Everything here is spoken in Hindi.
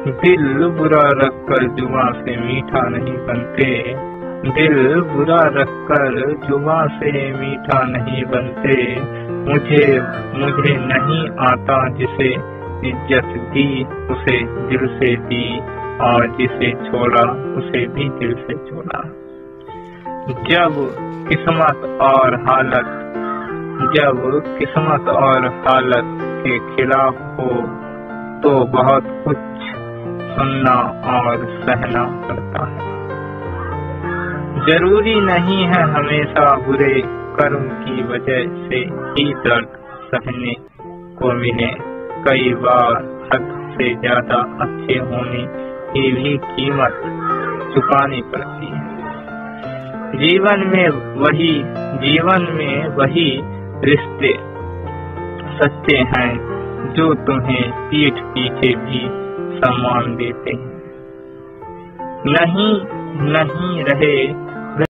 दिल बुरा रखकर जुबां से मीठा नहीं बनते, दिल बुरा रखकर जुबां से मीठा नहीं बनते। मुझे नहीं आता जिसे इज्जत दी उसे दिल से दी, और जिसे छोड़ा उसे भी दिल से छोड़ा। जब किस्मत और हालत के खिलाफ हो तो बहुत कुछ सुनना और सहना पड़ता है। जरूरी नहीं है हमेशा बुरे कर्म की वजह से ही दर्द सहने को मिले, कई बार हद से ज्यादा अच्छे होने की भी कीमत चुकानी पड़ती है। जीवन में वही रिश्ते सच्चे हैं जो तुम्हें पीठ पीछे भी सम्मान देते हैं। नहीं रहे